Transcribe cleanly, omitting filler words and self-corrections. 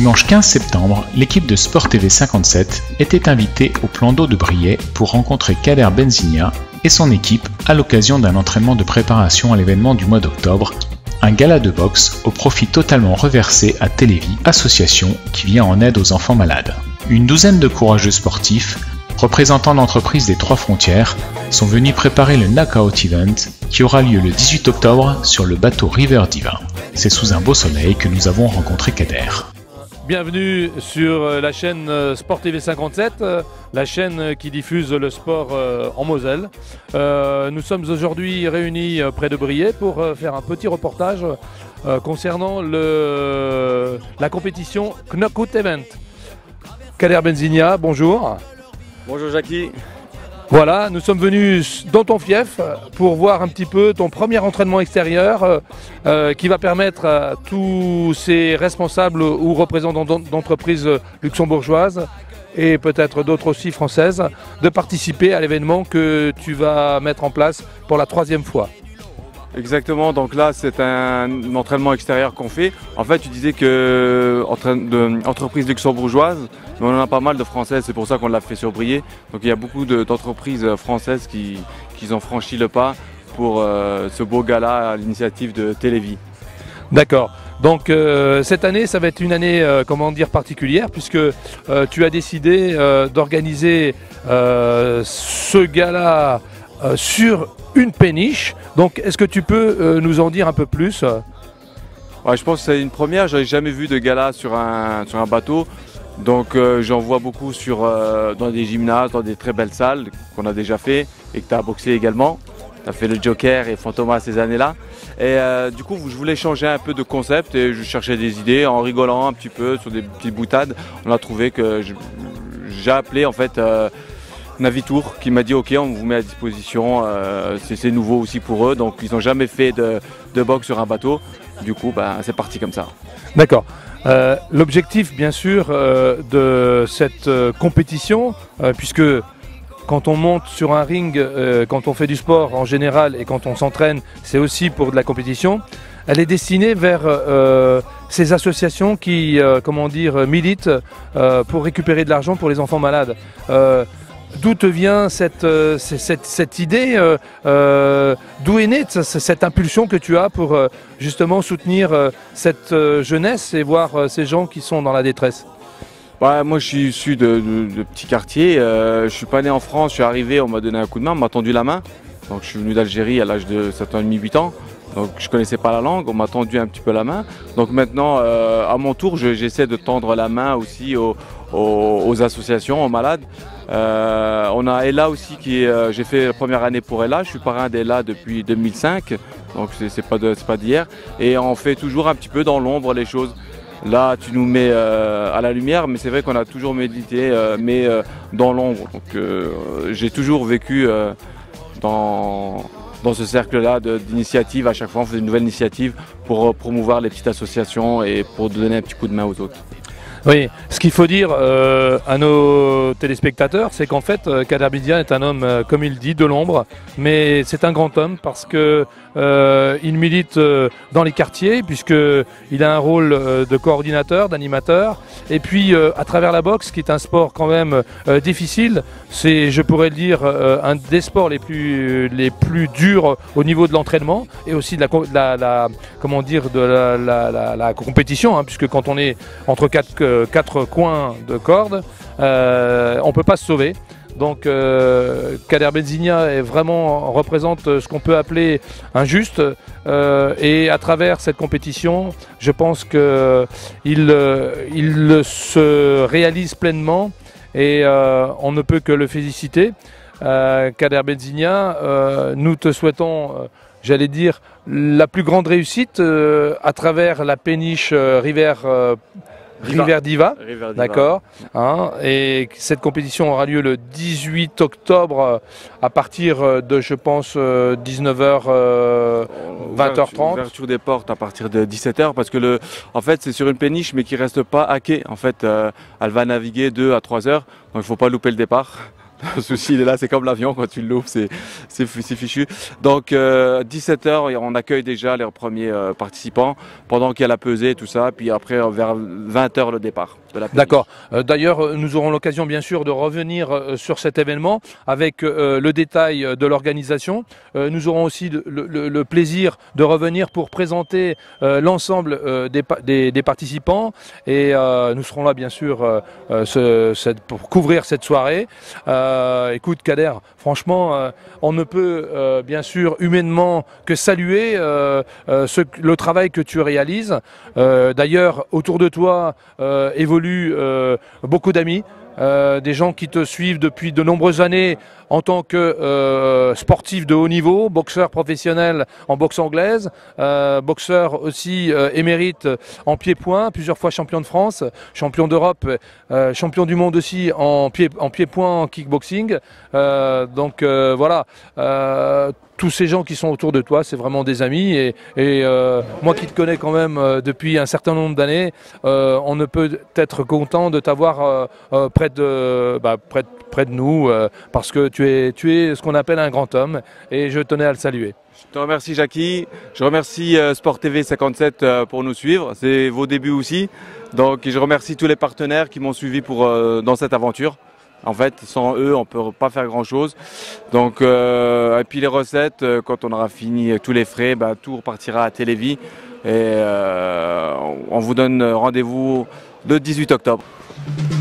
dimanche 15 septembre, l'équipe de Sport TV 57 était invitée au plan d'eau de Briey pour rencontrer Kader Benzigna et son équipe à l'occasion d'un entraînement de préparation à l'événement du mois d'octobre, un gala de boxe au profit totalement reversé à Télévis, association qui vient en aide aux enfants malades. Une douzaine de courageux sportifs, représentants d'entreprises des Trois Frontières, sont venus préparer le Knockout Event qui aura lieu le 18 octobre sur le bateau River Diva. C'est sous un beau soleil que nous avons rencontré Kader. Bienvenue sur la chaîne Sport TV 57, la chaîne qui diffuse le sport en Moselle. Nous sommes aujourd'hui réunis près de Briey pour faire un petit reportage concernant la compétition Knockout Event. Kader Benzigna, bonjour. Bonjour Jackie. Voilà, nous sommes venus dans ton fief pour voir un petit peu ton premier entraînement extérieur qui va permettre à tous ces responsables ou représentants d'entreprises luxembourgeoises et peut-être d'autres aussi françaises de participer à l'événement que tu vas mettre en place pour la 3e fois. Exactement, donc là c'est un entraînement extérieur qu'on fait. En fait tu disais que entreprises luxembourgeoises, mais on en a pas mal de françaises, c'est pour ça qu'on l'a fait sur Briey. Donc il y a beaucoup d'entreprises françaises qui ont franchi le pas pour ce beau gala à l'initiative de Télévis. D'accord, donc cette année ça va être une année comment dire particulière puisque tu as décidé d'organiser ce gala sur une péniche. Donc est-ce que tu peux nous en dire un peu plus? Ouais, je pense que c'est une première, j'avais jamais vu de gala sur un bateau. Donc j'en vois beaucoup dans des gymnases, dans des très belles salles qu'on a déjà fait et que tu as boxé également. Tu as fait le Joker et Fantomas ces années-là. Et du coup je voulais changer un peu de concept et je cherchais des idées en rigolant un petit peu sur des petites boutades. On a trouvé que j'ai appelé en fait Navitour qui m'a dit ok, on vous met à disposition, c'est nouveau aussi pour eux, donc ils n'ont jamais fait de boxe sur un bateau, du coup c'est parti comme ça. D'accord. L'objectif bien sûr de cette compétition, puisque quand on monte sur un ring, quand on fait du sport en général et quand on s'entraîne, c'est aussi pour de la compétition, elle est destinée vers ces associations qui comment dire, militent pour récupérer de l'argent pour les enfants malades. D'où te vient cette idée, d'où est née cette impulsion que tu as pour justement soutenir cette jeunesse et voir ces gens qui sont dans la détresse? Moi je suis issu de petits quartiers, je ne suis pas né en France, je suis arrivé, on m'a donné un coup de main, on m'a tendu la main. Donc je suis venu d'Algérie à l'âge de 7 ans et demi, 8 ans. Donc je ne connaissais pas la langue, on m'a tendu un petit peu la main. Donc maintenant, à mon tour, j'essaie de tendre la main aussi aux associations, aux malades. On a Ella aussi, j'ai fait la première année pour Ella, je suis parrain d'Ella depuis 2005, donc c'est pas d'hier. Et on fait toujours un petit peu dans l'ombre les choses. Là, tu nous mets à la lumière, mais c'est vrai qu'on a toujours médité, mais dans l'ombre. Donc j'ai toujours vécu dans ce cercle-là d'initiatives. À chaque fois, on fait une nouvelle initiative pour promouvoir les petites associations et pour donner un petit coup de main aux autres. Oui, ce qu'il faut dire à nos téléspectateurs, c'est qu'en fait, Kader Benzigna est un homme, comme il dit, de l'ombre, mais c'est un grand homme parce que il milite dans les quartiers, puisqu'il a un rôle de coordinateur, d'animateur, et puis à travers la boxe, qui est un sport quand même difficile, c'est, je pourrais le dire, un des sports les plus durs au niveau de l'entraînement et aussi de la compétition, hein, puisque quand on est entre quatre coins de corde, on ne peut pas se sauver. Donc Kader Benzigna représente ce qu'on peut appeler un juste, et à travers cette compétition, je pense qu'il se réalise pleinement et on ne peut que le féliciter. Kader Benzigna, nous te souhaitons, j'allais dire, la plus grande réussite à travers la péniche River Diva, d'accord, hein, et cette compétition aura lieu le 18 octobre à partir de, je pense, 19h, 20h30. Ouverture des portes à partir de 17h, parce que en fait c'est sur une péniche mais qui reste pas à quai. En fait, elle va naviguer 2 à 3 heures, donc il ne faut pas louper le départ. Le souci, il est là, c'est comme l'avion, quand tu l'ouvres, c'est fichu. Donc, 17h, on accueille déjà les premiers participants, pendant qu'il y a la pesée et tout ça. Puis après, vers 20h, le départ de la pesée. D'accord. D'ailleurs, nous aurons l'occasion, bien sûr, de revenir sur cet événement avec le détail de l'organisation. Nous aurons aussi le plaisir de revenir pour présenter l'ensemble des participants. Et nous serons là, bien sûr, pour couvrir cette soirée. Écoute Kader, franchement, on ne peut bien sûr humainement que saluer le travail que tu réalises. D'ailleurs, autour de toi évoluent beaucoup d'amis. Des gens qui te suivent depuis de nombreuses années en tant que sportif de haut niveau, boxeur professionnel en boxe anglaise, boxeur aussi émérite en pied-point, plusieurs fois champion de France, champion d'Europe, champion du monde aussi en pied-point en kickboxing. Donc voilà. Tous ces gens qui sont autour de toi, c'est vraiment des amis et moi qui te connais quand même depuis un certain nombre d'années, on ne peut être content de t'avoir près de nous parce que tu es ce qu'on appelle un grand homme et je tenais à le saluer. Je te remercie Jackie, je remercie Sport TV 57 pour nous suivre, c'est vos débuts aussi. Donc je remercie tous les partenaires qui m'ont suivi dans cette aventure. En fait, sans eux, on ne peut pas faire grand-chose. Donc, et puis les recettes, quand on aura fini tous les frais, tout repartira à Télévis. Et on vous donne rendez-vous le 18 octobre.